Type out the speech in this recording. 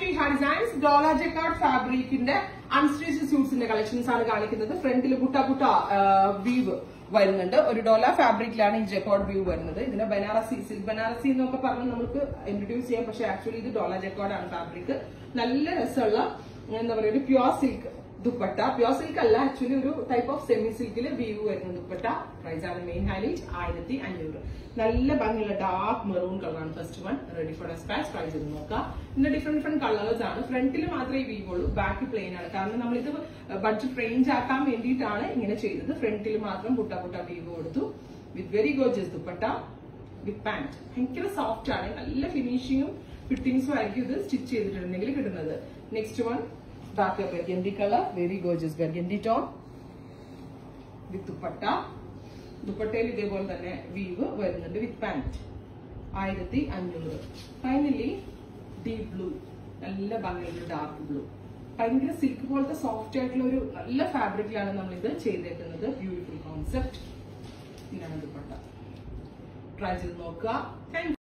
Shiha Designs, Dola Jacquard fabric in the unstitched suits in the collections are the front weave. ഒരു ഡോല ഫാബ്രിക്കിലാണ് ഈ ജക്കോർഡ് view വരുന്നത്. ഇതിനെ Banarasi silk Banarasi എന്നൊക്കെ പറഞ്ഞ് നമുക്ക് ഇൻട്രൊഡ്യൂസ് ചെയ്യാം. പക്ഷെ ആക്ച്വലി ഇത് ഡോല ജക്കോർഡ് ആണ് ഫാബ്രിക്. നല്ല രസമുള്ള എന്താ പറയുക ഒരു pure silk dupatta. Pure silk അല്ല, ആക്ച്വലി ഒരു ടൈപ്പ് ഓഫ് സെമി സിൽക്കില് വ്യൂ വരുന്ന ദുപ്പട്ട. പ്രൈസ് ആണ് മെയിൻ ഹൈലൈറ്റ് 1500. നല്ല ഭംഗിയുള്ള ഡാർക്ക് മെറൂൺ കളറാണ് first one. Ready for despatch. Try ചെയ്ത് നോക്കാം. ഇതിന്റെ ഡിഫറെന്റ് കളേഴ്സ് ആണ്. ഫ്രണ്ടിൽ മാത്രമേ ഈ വ്യൂ ഉള്ളൂ, ബാക്ക് പ്ലെയിൻ ആണ്. കാരണം നമ്മളിത് ബഡ്ജറ്റ് റേഞ്ച് ആക്കാൻ വേണ്ടിയിട്ടാണ് ഇങ്ങനെ ചെയ്തത്. ഫ്രണ്ടിൽ മാത്രം പുട്ട വ്യൂ കൊടുത്തു. With very gorgeous dupatta with pant. ഭയങ്കര സോഫ്റ്റ് ആണ്. നല്ല ഫിനിഷിങ്ങും ഫിറ്റിംഗ്സും ആയിരിക്കും ഇത് സ്റ്റിച്ച് ചെയ്തിട്ടുണ്ടെങ്കിൽ കിട്ടുന്നത്. Next one dark burgundy color, very gorgeous burgundy tone with dupatta. ദുപ്പട്ടയിൽ ഇതേപോലെ തന്നെ വീവ് വരുന്നുണ്ട് with pant. 1500. Finally deep blue, നല്ല ഭംഗിയുള്ള ഡാർക്ക് ബ്ലൂ. ഭയങ്കര സിൽക്ക് പോലത്തെ സോഫ്റ്റ് ആയിട്ടുള്ള ഒരു നല്ല ഫാബ്രിക്കിലാണ് നമ്മൾ ഇത് ചെയ്തേക്കുന്നത്. Beautiful concept. ഇതാണ് ദുപ്പട്ട. ട്രൈ ചെയ്ത് നോക്കുക.